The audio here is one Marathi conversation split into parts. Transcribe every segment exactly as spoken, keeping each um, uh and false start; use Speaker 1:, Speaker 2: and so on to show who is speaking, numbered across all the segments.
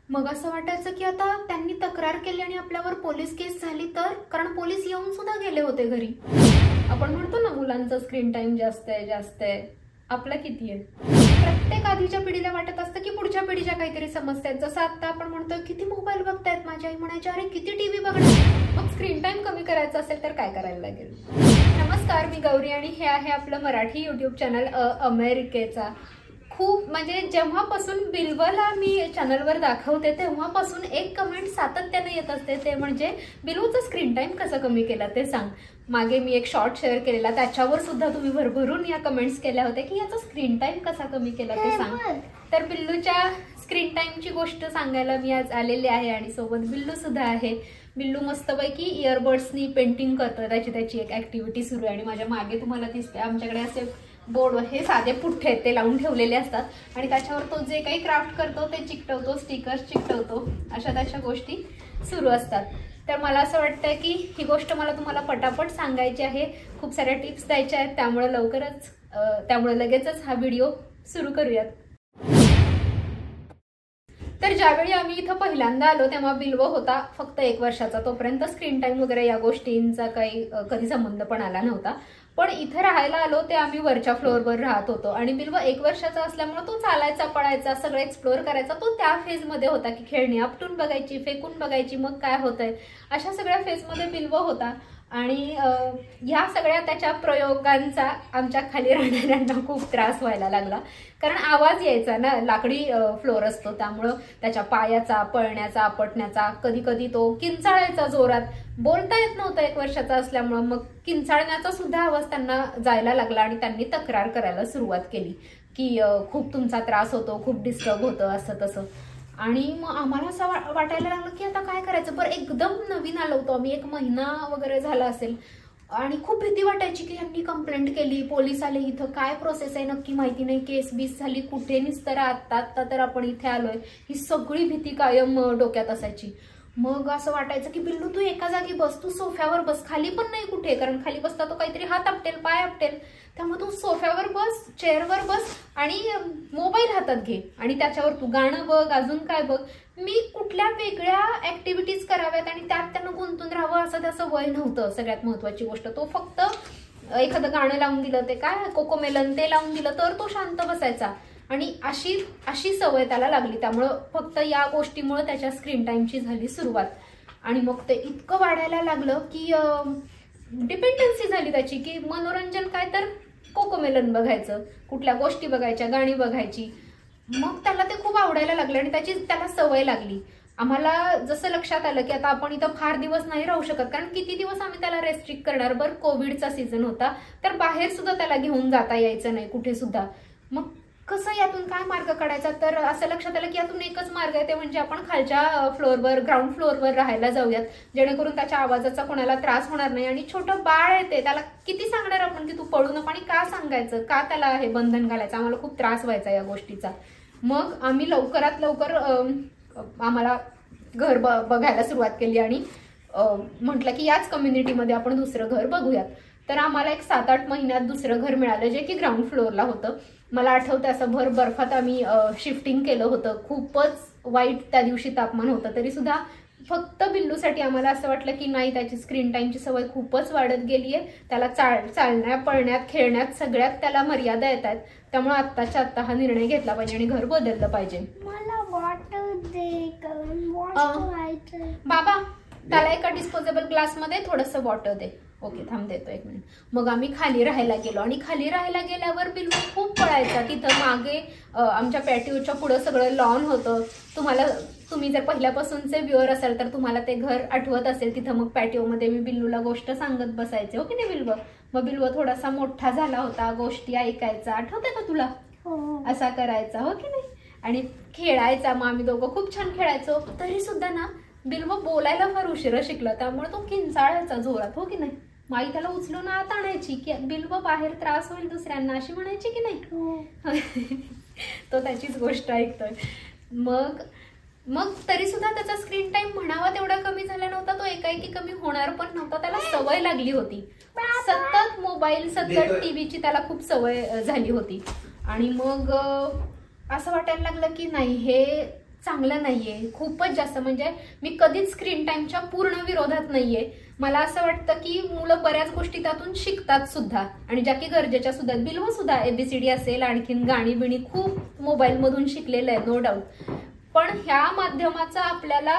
Speaker 1: मग असं वाटायचं की आता त्यांनी तक्रार केली आणि आपल्यावर पोलीस केस झाली तर, कारण पोलीस येऊन सुद्धा गेले होते घरी. आपण म्हणतो ना मुलांचा स्क्रीन टाइम जास्त आहे जास्त आहे, आपला किती आहे. प्रत्येक आधीच्या पिढीला वाटत असतं की पुढच्या पिढीच्या काहीतरी समस्या आहेत. जसं आता आपण म्हणतोय किती मोबाईल बघतायत, माझी आई म्हणायची अरे किती टीव्ही बघणार. मग स्क्रीन टाइम कमी करायचा असेल तर काय करायला लागेल. नमस्कार, मी गौरी आणि हे आहे आपलं मराठी युट्यूब चॅनल अमेरिकेचा. खूप म्हणजे जेव्हापासून बिल्वला मी चॅनलवर दाखवते तेव्हापासून एक कमेंट सातत्याने येत असते, ते म्हणजे बिल्वचा स्क्रीन टाइम कसा कमी केला ते सांग. मागे मी एक शॉर्ट शेअर केलेला, त्याच्यावर सुद्धा तुम्ही भरभरून या कमेंट्स केल्या होत्या की याचा स्क्रीन टाइम कसा कमी केला ते सांग. तर बिल्लूच्या स्क्रीन टाइमची गोष्ट सांगायला मी आज आलेली आहे आणि सोबत बिल्लू सुद्धा आहे. बिल्लू मस्तपैकी इयरबड्सनी पेंटिंग करतोय, त्याची त्याची एक ऍक्टिव्हिटी सुरू आहे. आणि माझ्या मागे तुम्हाला दिसते आमच्याकडे असे बोर्ड, हे साधे पुठ्ठे आहेत ते लावून ठेवलेले असतात आणि त्याच्यावर तो जे काही क्राफ्ट करतो ते चिकटवतो, स्टिकर्स चिकटवतो, अशा त्याच्या गोष्टी सुरू असतात. तर मला असं वाटतंय की ही गोष्ट मला तुम्हाला पटापट सांगायची आहे, खूप साऱ्या टिप्स द्यायच्या आहेत, त्यामुळे लवकरच त्यामुळे लगेचच हा व्हिडिओ सुरू करूयात. तर ज्यावेळी आम्ही इथं पहिल्यांदा आलो तेव्हा बिल्व होता फक्त एक वर्षाचा. तोपर्यंत स्क्रीन टाइम वगैरे या गोष्टींचा काही कधी संबंध पण आला नव्हता. पण इथे राहायला आलो ते आम्ही वरच्या फ्लोअरवर राहत होतो आणि बिल्व एक वर्षाचा असल्यामुळे तो चालायचा, पळायचा, सगळं एक्सप्लोअर करायचा. तो त्या फेजमध्ये होता की खेळणी आपटून बघायची, फेकून बघायची, मग काय होतंय अशा सगळ्या फेजमध्ये बिल्व होता. आणि ह्या सगळ्या त्याच्या प्रयोगांचा आमच्या खाली राहणाऱ्यांना खूप त्रास व्हायला लागला, कारण आवाज यायचा ना, लाकडी फ्लोअर असतो त्यामुळं त्याच्या पायाचा, पळण्याचा, आपटण्याचा, कधी कधी तो किंचाळायचा जोरात. बोलता येत नव्हतं एक वर्षाचा असल्यामुळं, मग किंचाळण्याचा सुद्धा आवाज त्यांना जायला लागला आणि त्यांनी तक्रार करायला सुरुवात केली की खूप तुमचा त्रास होतो, खूप डिस्टर्ब होतं, असं तसं. आणि मग आम्हाला असं वाटायला लागलं की आता काय करायचं. बरं एकदम नवीन आलो होतो आम्ही, एक महिना वगैरे झाला असेल, आणि खूप भीती वाटायची की यांनी कंप्लेंट केली, पोलीस आले, इथं काय प्रोसेस आहे नक्की माहिती नाही, केस बीस झाली कुठे, निस्तर आत्ता आत्ता तर आपण इथे आलोय, ही सगळी भीती कायम डोक्यात असायची. मग असं वाटायचं की बिल्लू तू एका जागी बस, तू सोफ्यावर बस, खाली पण नाही कुठे, कारण खाली बसता तो काहीतरी हात आपटेल, पाय आपटेल, त्यामुळे तू सोफ्यावर बस, चेअरवर बस आणि मोबाईल हातात घे आणि त्याच्यावर तू गाणं बघ, अजून काय बघ. मी कुठल्या वेगळ्या ऍक्टिव्हिटीज कराव्यात आणि त्यात त्यानं गुंतून राहावं असं त्याचं वय नव्हतं. सगळ्यात महत्वाची गोष्ट, तो फक्त एखादं गाणं लावून दिलं, ते काय कोकोमेलन ते लावून दिलं तर तो शांत बसायचा. आणि अशी अशी सवय त्याला लागली, त्यामुळं फक्त या गोष्टीमुळे त्याच्या स्क्रीन टाइमची झाली सुरुवात. आणि मग ते इतकं वाढायला लागलं की डिपेंडन्सी झाली त्याची, की मनोरंजन काय तर कोकोमेलन बघायचं, कुठल्या गोष्टी बघायच्या, गाणी बघायची. मग त्याला ते खूप आवडायला लागलं आणि त्याची त्याला सवय लागली. आम्हाला जसं लक्षात आलं की आता आपण इथं फार दिवस नाही राहू शकत, कारण किती दिवस आम्ही त्याला रेस्ट्रिक्ट करणार. बरं कोविडचा सीझन होता, तर बाहेर सुद्धा त्याला घेऊन जाता यायचं नाही कुठे सुद्धा. मग कसं यातून काय मार्ग काढायचा, तर असं लक्षात आलं की यातून एकच मार्ग आहे, ते म्हणजे आपण खालच्या फ्लोअरवर, ग्राउंड फ्लोअरवर राहायला जाऊयात, जेणेकरून त्याच्या आवाजाचा कोणाला त्रास होणार नाही. आणि छोटं बाळ आहे ते, त्याला किती सांगणार आपण की तू पळू नको, आणि का सांगायचं, का त्याला हे बंधन घालायचं. आम्हाला खूप त्रास व्हायचा या गोष्टीचा. मग आम्ही लवकरात लवकर आम्हाला घर बघायला सुरुवात केली आणि म्हटलं की याच कम्युनिटीमध्ये आपण दुसरं घर बघूयात. तर आम्हाला एक सात आठ महिन्यात दुसरं घर मिळालं, जे की ग्राउंड फ्लोअरला होतं. मला आठवतं असं भर बर्फात आम्ही शिफ्टिंग केलं होतं. खूपच वाईट त्या दिवशी तापमान होतं, तरी सुद्धा फक्त बिल्लूसाठी आम्हाला असं वाटलं की नाही, त्याची स्क्रीन टाइमची सवय खूपच वाढत गेली आहे, त्याला चाल चालण्यात, पळण्यात, खेळण्यात सगळ्यात त्याला मर्यादा येत आहेत. त्यामुळे आत्ताच्या आत्ता हा निर्णय घेतला पाहिजे आणि घर बदललं पाहिजे.
Speaker 2: मला वॉटर दे,
Speaker 1: बाबा त्याला एका डिस्पोजेबल ग्लासमध्ये थोडंसं वॉटर दे. ओके थांब देतो एक मिनिट. मग आम्ही खाली राहायला गेलो आणि खाली राहायला गेल्यावर बिल्लू खूप पळायचा. तिथं मागे आमच्या पॅटिओच्या पुढं सगळं लॉन होतं. तुम्हाला तुम्ही जर पहिल्यापासूनचे व्ह्युअर असाल तर तुम्हाला ते घर आठवत असेल. तिथं मग पॅटिओमध्ये मी बिल्लूला गोष्ट सांगत बसायचे, हो की नाही बिल्व. मग बिल्व थोडासा मोठा झाला होता, गोष्टी ऐकायचा, आठवतंय का तुला, असा करायचा, हो की नाही, आणि खेळायचा. मग आम्ही दोघं खूप छान खेळायचो. तरी सुद्धा ना बिल्व बोलायला फार उशिरा शिकला, त्यामुळे तो किंचाळायचा जोरात, हो की नाही. माई त्याला उचलून आत आणायची की बिल्व बाहेर त्रास होईल दुसऱ्यांना, अशी म्हणायची की नाही. तो त्याचीच गोष्ट ऐकतोय. मग मग तरी सुद्धा त्याचा स्क्रीन टाइम म्हणावा तेवढा कमी झाला नव्हता, तो एकाएकी कमी होणार पण नव्हता. त्याला सवय लागली होती, सतत मोबाईल, सतत टीव्हीची त्याला खूप सवय झाली होती. आणि मग असं वाटायला लागलं की नाही, हे चांगलं नाहीये, खूपच जास्त. म्हणजे मी कधीच स्क्रीन टाइमच्या पूर्ण विरोधात नाहीये. मला असं वाटतं की मुलं बऱ्याच गोष्टी त्यातून शिकतात सुद्धा, आणि ज्या की गरजेच्या सुद्धा. बिल्व सुद्धा एबीसीडी असेल, आणखीन गाणी बिणी खूप मोबाईल मधून शिकलेलं आहे, नो डाऊट. पण ह्या माध्यमाचा आपल्याला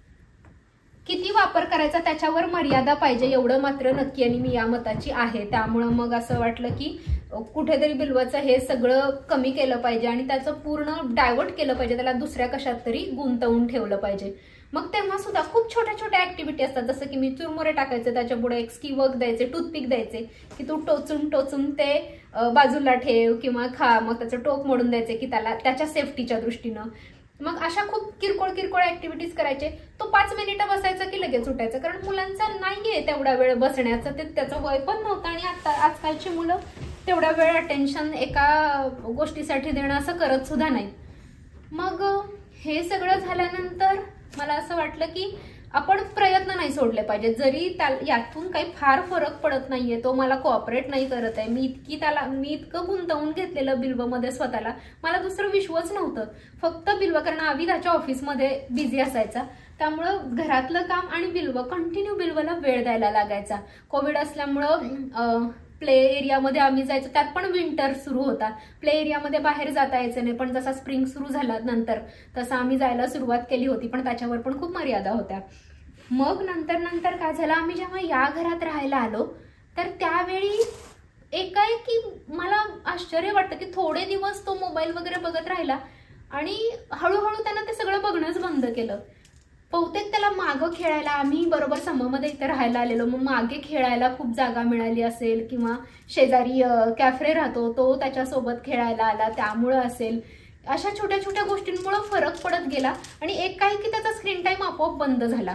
Speaker 1: किती वापर करायचा त्याच्यावर मर्यादा पाहिजे, एवढं मात्र नक्की, आणि मी या मताची आहे. त्यामुळं मग असं वाटलं की कुठेतरी बिल्वचं हे सगळं कमी केलं पाहिजे आणि त्याचं पूर्ण डायव्हर्ट केलं पाहिजे, त्याला दुसऱ्या कशात तरी गुंतवून ठेवलं पाहिजे. मग तेव्हा सुद्धा खूप छोट्या छोट्या ऍक्टिव्हिटी असतात, जसं की मी चुरमुरे टाकायचे, त्याच्या पुढे एक स्कीवर्क द्यायचे, टूथपिक द्यायचे की तू टोचून टोचून ते बाजूला ठेव किंवा खा, मग त्याचं टोक मोडून द्यायचे की त्याला त्याच्या सेफ्टीच्या दृष्टीनं. मग अशा खूप किरकोळ किरकोळ ऍक्टिव्हिटीज करायचे. तो पाच मिनिटं बसायचा की लगेच उठायचं, कारण मुलांचा नाहीये तेवढा वेळ बसण्याचं, ते त्याचं वय पण नव्हतं. आणि आता आजकालची मुलं तेवढा वेळ अटेन्शन एका गोष्टीसाठी देणं असं करत सुद्धा नाही. मग हे सगळं झाल्यानंतर मला असं वाटलं की आपण प्रयत्न नाही सोडले पाहिजे, जरी त्या यातून काही फार फरक पडत नाहीये, तो मला कोऑपरेट नाही करत आहे, मी इतकी त्याला मी इतकं गुंतवून घेतलेलं बिल्वमध्ये स्वतःला, मला दुसरं विश्वच नव्हतं, फक्त बिल्व. कारण आवी त्याच्या ऑफिसमध्ये बिझी असायचा, त्यामुळं घरातलं काम आणि बिल्व, कंटिन्यू बिल्वला वेळ द्यायला लागायचा. कोविड असल्यामुळं प्ले एरियामध्ये आम्ही जायचो, त्यात पण विंटर सुरू होता, प्ले एरियामध्ये बाहेर जाता यायचं नाही. पण जसा स्प्रिंग सुरू झाला नंतर तसं आम्ही जायला सुरुवात केली होती, पण त्याच्यावर पण खूप मर्यादा होत्या. मग नंतर नंतर काय झालं, आम्ही जेव्हा या घरात राहायला आलो तर त्यावेळी एकाएकी मला आश्चर्य वाटतं की थोडे दिवस तो मोबाईल वगैरे बघत राहिला आणि हळूहळू त्यानं ते सगळं बघणंच बंद केलं. बहुतेक त्याला मागं खेळायला, आम्ही बरोबर सममध्ये इथे राहायला आलेलो, मग मागे खेळायला खूप जागा मिळाली असेल, किंवा शेजारी कॅफरे राहतो तो त्याच्यासोबत खेळायला आला त्यामुळं असेल. अशा छोट्या छोट्या गोष्टींमुळे फरक पडत गेला आणि एक काही की त्याचा स्क्रीन टाइम आपोआप बंद झाला.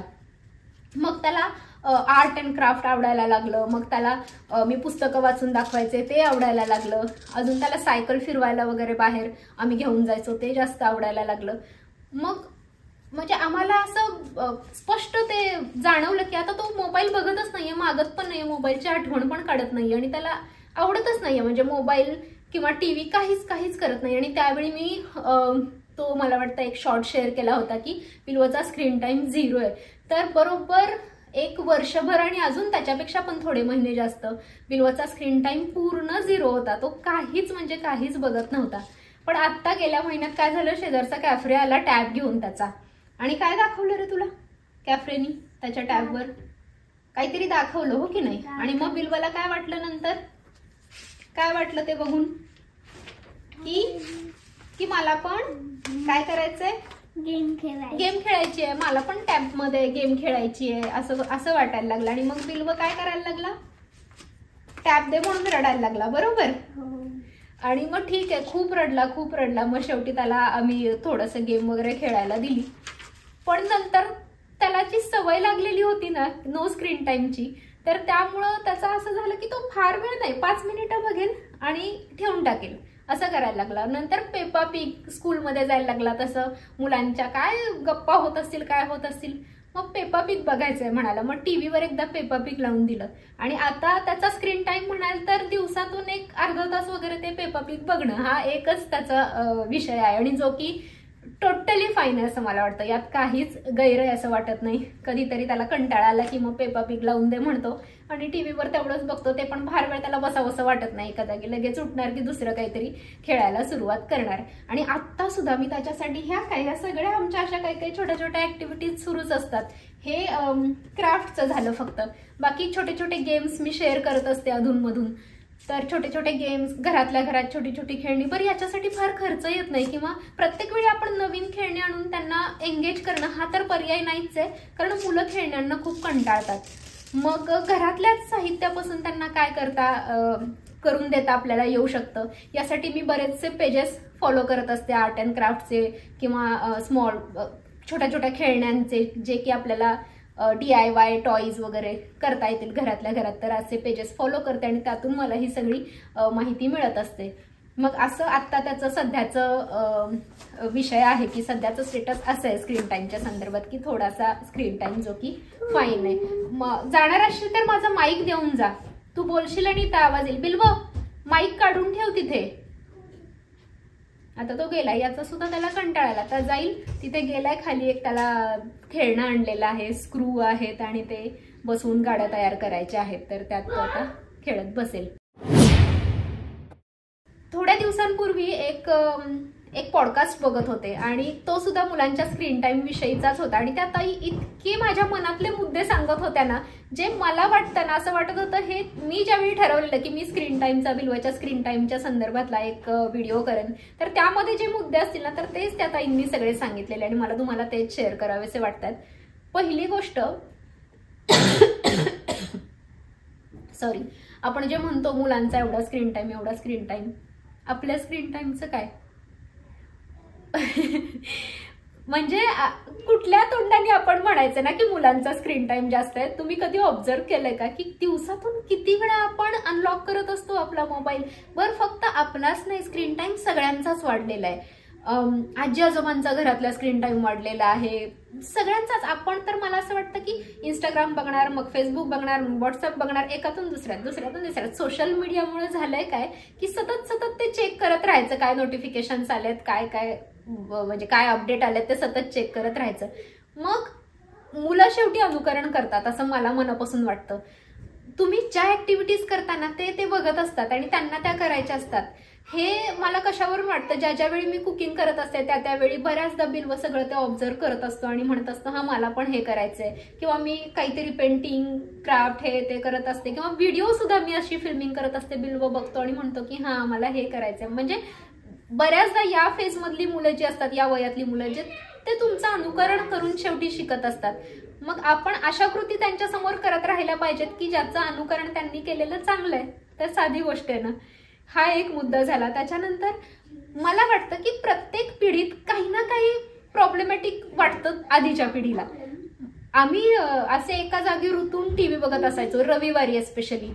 Speaker 1: मग त्याला आर्ट अँड क्राफ्ट आवडायला लागलं, मग त्याला मी पुस्तकं वाचून दाखवायचे ते आवडायला लागलं, अजून त्याला सायकल फिरवायला वगैरे बाहेर आम्ही घेऊन जायचो ते जास्त आवडायला लागलं. मग म्हणजे आम्हाला असं स्पष्ट ते जाणवलं की आता तो मोबाईल बघतच नाहीये, मागत पण नाहीये, मोबाईलची आठवण पण काढत नाहीये आणि त्याला आवडतच नाहीये, म्हणजे मोबाईल किंवा टीव्ही काहीच काहीच करत नाही. आणि त्यावेळी मी तो मला वाटतं एक शॉर्ट शेअर केला होता की बिल्वचा स्क्रीन टाइम झिरो आहे. तर बरोबर एक वर्षभर आणि अजून त्याच्यापेक्षा पण थोडे महिने जास्त बिल्वचा स्क्रीन टाइम पूर्ण झिरो होता, तो काहीच म्हणजे काहीच बघत नव्हता. पण आता गेल्या महिन्यात काय झालं, शेजारचा कॅफरे आला टॅब घेऊन त्याचा, आणि काय दाखवलं रे तुला कॅफरेनी त्याच्या टॅबवर, काहीतरी दाखवलं हो की नाही. आणि मग बिल्वला काय वाटलं, नंतर काय वाटलं ते बघून की की मला पण काय करायचंय,
Speaker 2: गेम खेळायची
Speaker 1: गेम खेळायची आहे, मला पण टॅब मध्ये गेम खेळायची आहे असं असं वाटायला लागलं. आणि मग बिल्व काय करायला लागला, टॅब दे म्हणून रडायला लागला, बरोबर. आणि मग ठीक आहे, खूप रडला खूप रडला. मग शेवटी त्याला आम्ही थोडंसं गेम वगैरे खेळायला दिली. पण नंतर त्याला जी सवय लागलेली होती ना नो स्क्रीन टाइमची, तर त्यामुळं त्याचं असं झालं की तो फार वेळ नाही, पाच मिनिटं बघेल आणि ठेवून टाकेल असं करायला लागला. नंतर पेपा पिग स्कूलमध्ये जायला लागला, तसं मुलांच्या काय गप्पा होत असतील काय होत असतील, मग पेपा पिग बघायचंय म्हणाला. मग टीव्हीवर एकदा पेपा पिग लावून दिलं आणि आता त्याचा स्क्रीन टाइम म्हणाल तर दिवसातून एक अर्धा तास वगैरे ते पेपा पिग बघणं हा एकच त्याचा विषय आहे, आणि जो की टोटली फाईन आहे असं मला वाटतं. यात काहीच गैर आहे असं वाटत नाही. कधीतरी त्याला कंटाळा आला की मग पेपा पिग लावून दे म्हणतो आणि टीव्हीवर तेवढंच बघतो, ते पण फार वेळ त्याला बसावंसं वाटत नाही. एखादा की लगेच उठणार की दुसरं काहीतरी खेळायला सुरुवात करणार. आणि आत्ता सुद्धा मी त्याच्यासाठी ह्या काय ह्या सगळ्या आमच्या अशा काही काही छोट्या छोट्या ऍक्टिव्हिटीज सुरूच असतात. हे क्राफ्टचं झालं फक्त, बाकी छोटे छोटे गेम्स मी शेअर करत असते अधूनमधून. तर छोटे छोटे गेम्स, घरातल्या घरात छोटी छोटी खेळणी, बरं याच्यासाठी फार खर्च येत नाही, किंवा प्रत्येक वेळी आपण नवीन खेळणी आणून त्यांना एंगेज करणं हा तर पर्याय नाहीच आहे, कारण मुलं खेळण्यांना खूप कंटाळतात. मग घरातल्याच साहित्यापासून त्यांना काय करता करून देता आपल्याला येऊ शकतं, यासाठी मी बरेचसे पेजेस फॉलो करत असते, आर्ट अँड क्राफ्टचे किंवा स्मॉल छोट्या छोट्या खेळण्यांचे, जे की आपल्याला डी आय वाय टॉईज वगैरे करता येतील घरातल्या घरात. तर असे पेजेस फॉलो करते आणि त्यातून मला ही सगळी माहिती मिळत असते. मग असं आत्ता त्याचं सध्याचं विषय आहे की सध्याचं स्टेटस असं आहे स्क्रीन टाईमच्या संदर्भात की थोडासा स्क्रीन टाईम जो की फाईन आहे. मग जाणार असशील तर माझा माईक देऊन जा, तू बोलशील आणि त्या आवाज येईल. बिल्व माईक काढून ठेव तिथे. आता तो गेला, याचा सुद्धा त्याला कंटाळा आला. आता जाईल तिथे, गेलाय खाली, एक त्याला खेळणं आणलेलं आहे, स्क्रू आहेत आणि ते बसवून गाड्या तयार करायच्या आहेत, तर त्यात तो आता खेळत बसेल. थोड्या दिवसांपूर्वी एक एक पॉडकास्ट बघत होते आणि तो सुद्धा मुलांच्या स्क्रीन टाइम विषयीचाच होता आणि त्या ताई इतके माझ्या मनातले मुद्दे सांगत होत्या ना, जे मला वाटतं ना, असं वाटत होतं हे मी ज्यावेळी ठरवलेलं की मी स्क्रीन टाइमचा, बिलवाच्या स्क्रीन टाइमच्या संदर्भातला एक व्हिडिओ करेन, तर त्यामध्ये जे मुद्दे असतील ना, तर तेच त्या ताईंनी सगळे सांगितलेले आणि मला तुम्हाला तेच शेअर करावेसे वाटतात. पहिली गोष्ट, सॉरी, आपण जे म्हणतो मुलांचा एवढा स्क्रीन टाइम, एवढा स्क्रीन टाइम, आपल्या स्क्रीन टाइमचं काय? म्हणजे कुठल्या तोंडाने आपण म्हणायचं ना की मुलांचा स्क्रीन टाइम जास्त आहे? तुम्ही कधी ऑब्झर्व केलंय का की दिवसातून किती वेळा आपण अनलॉक करत असतो आपला मोबाईल? वर फक्त आपलाच नाही, स्क्रीन टाइम सगळ्यांचाच वाढलेला आहे. आजी आजोबांचा घरातला स्क्रीन टाइम वाढलेला आहे, सगळ्यांचाच. आपण तर मला असं वाटतं की इंस्टाग्राम बघणार, मग फेसबुक बघणार, व्हॉट्सअप बघणार, एकातून दुसऱ्यात, दुसऱ्यातून दुसऱ्यात. सोशल मीडियामुळे झालंय काय की सतत सतत ते चेक करत राहायचं, काय नोटिफिकेशन्स आलेत, काय काय म्हणजे काय अपडेट आलेत, ते सतत चेक करत राहायचं. मग मुलं शेवटी अनुकरण करतात असं मला मनापासून वाटतं. तुम्ही ज्या ऍक्टिव्हिटीज करताना ते ते बघत असतात आणि त्यांना त्या करायच्या असतात. हे मला कशावरून वाटतं, ज्या ज्यावेळी मी कुकिंग करत असते त्या त्यावेळी बऱ्याचदा बिलव सगळं ते ऑब्झर्व करत असतो आणि म्हणत असतो हा मला पण हे करायचंय, किंवा मी काहीतरी पेंटिंग, क्राफ्ट हे ते करत असते, किंवा व्हिडिओ सुद्धा मी अशी फिल्मिंग करत असते, बिलव बघतो आणि म्हणतो की हा मला हे करायचंय. म्हणजे बऱ्याचदा या फेज मधली मुलं जी असतात, या वयातली मुलं जे, ते तुमचं अनुकरण करून शेवटी शिकत असतात. मग आपण अशा कृती त्यांच्या समोर करत राहायला पाहिजेत की ज्याचं अनुकरण त्यांनी केलेलं चांगलं आहे. तर साधी गोष्ट आहे ना. हा एक मुद्दा झाला. त्याच्यानंतर मला वाटतं की प्रत्येक पिढीत काही ना काही प्रॉब्लेमॅटिक वाटतं आधीच्या पिढीला. आम्ही असे एका जागी रुतून टीव्ही बघत असायचो, रविवारी एस्पेशली.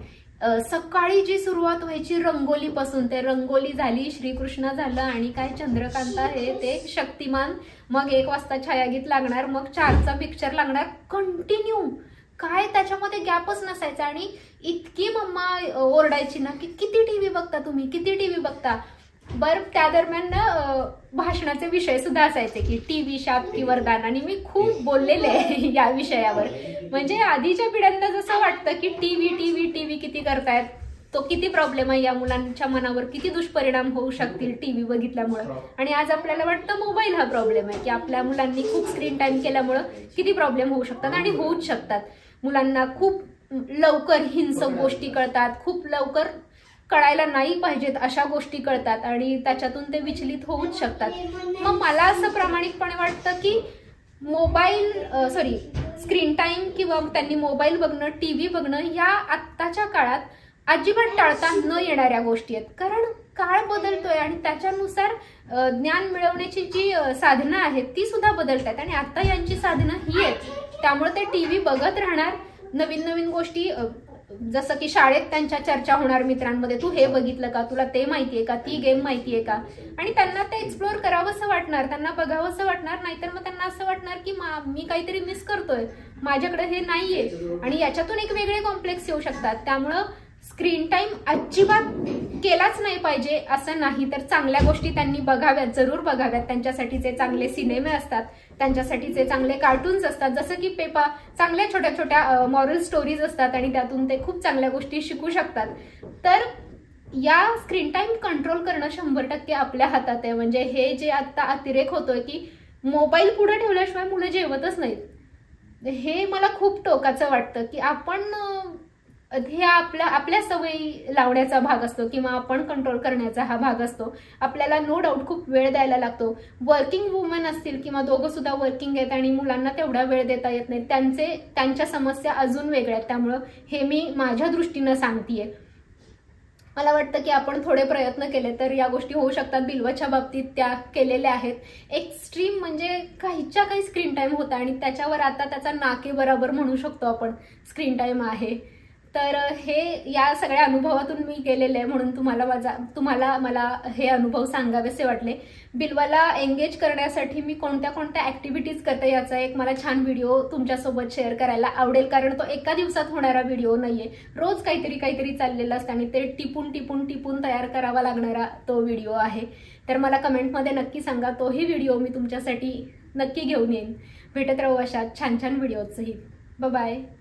Speaker 1: सकाळी जी सुरुवात व्हायची रंगोलीपासून, ते रंगोली झाली, श्रीकृष्ण झालं आणि काय चंद्रकांता हे ते शक्तिमान, मग एक वाजता छायागीत लागणार, मग चारचा पिक्चर लागणार, कंटिन्यू. काय त्याच्यामध्ये गॅपच नसायचा. आणि इतकी मम्मा ओरडायची ना की किती टीव्ही बघता तुम्ही, किती टीव्ही बघता. बरं, त्या दरम्यान ना भाषणाचे विषय सुद्धा असायचे की टीव्ही शाप की वरदान, आणि मी खूप बोललेले आहे या विषयावर. म्हणजे आधीच्या पिढ्यांना जसं वाटतं की टीव्ही टीव्ही टीव्ही किती करतायत, तो किती प्रॉब्लेम आहे, या मुलांच्या मनावर किती दुष्परिणाम होऊ शकतील टीव्ही बघितल्यामुळं. आणि आज आपल्याला वाटतं मोबाईल हा प्रॉब्लेम आहे की आपल्या मुलांनी खूप स्क्रीन टाइम केल्यामुळं किती प्रॉब्लेम होऊ शकतात आणि होऊच शकतात. मुलांना खूप लवकर हिंसक गोष्टी कळतात, खूप लवकर कळायला नाही पाहिजेत अशा गोष्टी कळतात आणि त्याच्यातून ते विचलित होऊच शकतात. मग मला असं प्रामाणिकपणे वाटतं की मोबाईल सॉरी स्क्रीन टाइम किंवा त्यांनी मोबाईल बघणं, टीव्ही बघणं या आत्ताच्या काळात अजिबात टाळता न येणाऱ्या गोष्टी आहेत. कारण काळ बदलतोय आणि त्याच्यानुसार ज्ञान मिळवण्याची जी साधनं आहेत ती सुद्धा बदलत आहेत. आणि आता यांची साधनं ही आहेत, त्यामुळे ते टीव्ही बघत राहणार. नवीन नवीन गोष्टी, जसं की शाळेत त्यांच्या चर्चा होणार मित्रांमध्ये, तू हे बघितलं का, तुला ते माहितीये का, ती गेम माहितीये का, आणि त्यांना ते एक्सप्लोर करावंसं वाटणार, त्यांना बघावंसं वाटणार. नाहीतर मग त्यांना असं वाटणार की मी काहीतरी मिस करतोय, माझ्याकडे हे नाहीये, आणि याच्यातून एक वेगळे कॉम्प्लेक्स येऊ शकतात. त्यामुळं स्क्रीन टाइम अजिबात केलाच नाही पाहिजे असं नाही. तर चांगल्या गोष्टी त्यांनी बघाव्यात, जरूर बघाव्यात. त्यांच्यासाठीचे चांगले सिनेमे असतात, त्यांच्यासाठीचे चांगले कार्टून्स असतात, जसं की पेपा, चांगल्या छोट्या छोट्या मॉरल स्टोरीज असतात आणि त्यातून ते खूप चांगल्या गोष्टी शिकू शकतात. तर या स्क्रीन टाइम कंट्रोल करणं शंभर टक्के आपल्या हातात आहे. म्हणजे हे जे आता अतिरेक होतोय की मोबाईल पुढे ठेवल्याशिवाय मुलं जेवतच नाहीत, हे मला खूप टोकाचं वाटतं. की आपण हे आपल्या आपल्या सवयी लावण्याचा भाग असतो किंवा आपण कंट्रोल करण्याचा हा भाग असतो. आपल्याला नो डाऊट खूप वेळ द्यायला लागतो. वर्किंग वुमन असतील किंवा दोघं सुद्धा वर्किंग आहेत आणि मुलांना तेवढा वेळ देता येत नाही, त्यांचे त्यांच्या समस्या अजून वेगळ्या आहेत. त्यामुळं हे मी माझ्या दृष्टीनं सांगतेय. मला वाटतं की आपण थोडे प्रयत्न केले तर या गोष्टी होऊ शकतात. बिलवाच्या बाबतीत त्या केलेल्या आहेत. एक्स्ट्रीम म्हणजे काहीच्या काही स्क्रीन टाइम होता आणि त्याच्यावर आता त्याचा नाके बरोबर म्हणू शकतो आपण स्क्रीन टाइम आहे. तर हे या सगळ्या अनुभवातून मी गेलेले आहे, म्हणून तुम्हाला माझा तुम्हाला मला हे अनुभव सांगावेसे वाटले. बिलवाला एंगेज करण्यासाठी मी कोणत्या कोणत्या ऍक्टिव्हिटीज करते याचा एक मला छान व्हिडिओ तुमच्यासोबत शेअर करायला आवडेल. कारण तो एका दिवसात होणारा व्हिडिओ नाहीये, रोज काहीतरी काहीतरी चाललेलं असतं आणि ते टिपून टिपून टिपून तयार करावा लागणारा तो व्हिडिओ आहे. तर मला कमेंटमध्ये नक्की सांगा, तोही व्हिडिओ मी तुमच्यासाठी नक्की घेऊन येईन. भेटत राहू अशा छान छान व्हिडिओसही. Bye bye.